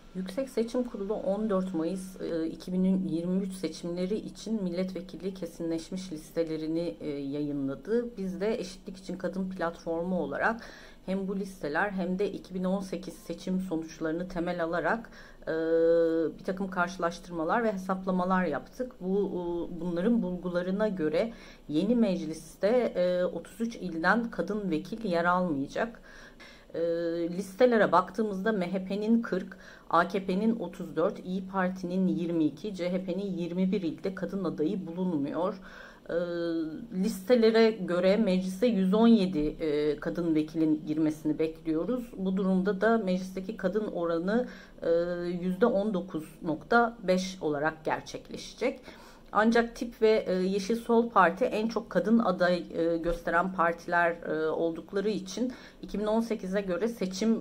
Yüksek Seçim Kurulu 14 Mayıs 2023 seçimleri için milletvekili kesinleşmiş listelerini yayınladı. Biz de Eşitlik İçin Kadın platformu olarak hem bu listeler hem de 2018 seçim sonuçlarını temel alarak bir takım karşılaştırmalar ve hesaplamalar yaptık. Bunların bulgularına göre yeni mecliste 33 ilden kadın vekil yer almayacak. Listelere baktığımızda MHP'nin 40, AKP'nin 34, İyi Parti'nin 22, CHP'nin 21 ilde kadın adayı bulunmuyor. Listelere göre meclise 117 kadın vekilin girmesini bekliyoruz. Bu durumda da meclisteki kadın oranı %19,5 olarak gerçekleşecek. Ancak TİP ve Yeşil Sol Parti en çok kadın aday gösteren partiler oldukları için 2018'e göre seçim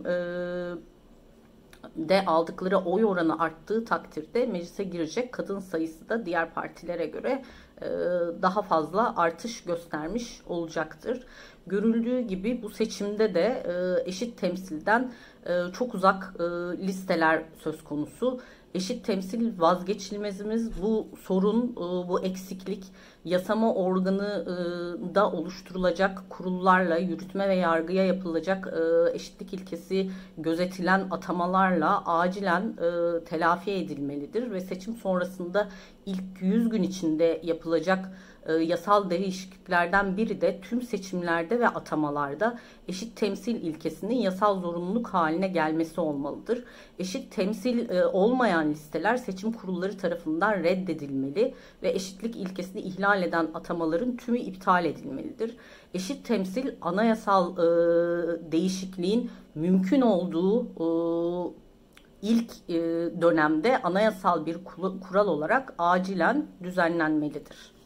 de aldıkları oy oranı arttığı takdirde meclise girecek kadın sayısı da diğer partilere göre daha fazla artış göstermiş olacaktır. Görüldüğü gibi bu seçimde de eşit temsilden çok uzak listeler söz konusu. Eşit temsil vazgeçilmezimiz. Bu sorun, bu eksiklik yasama organı da oluşturulacak kurullarla, yürütme ve yargıya yapılacak eşitlik ilkesi gözetilen atamalarla acilen telafi edilmelidir ve seçim sonrasında ilk 100 gün içinde yapılacak yasal değişikliklerden biri de tüm seçimlerde ve atamalarda eşit temsil ilkesinin yasal zorunluluk haline gelmesi olmalıdır. Eşit temsil olmayan listeler seçim kurulları tarafından reddedilmeli ve eşitlik ilkesini ihlal eden atamaların tümü iptal edilmelidir. Eşit temsil anayasal değişikliğin mümkün olduğu ilk dönemde anayasal bir kural olarak acilen düzenlenmelidir.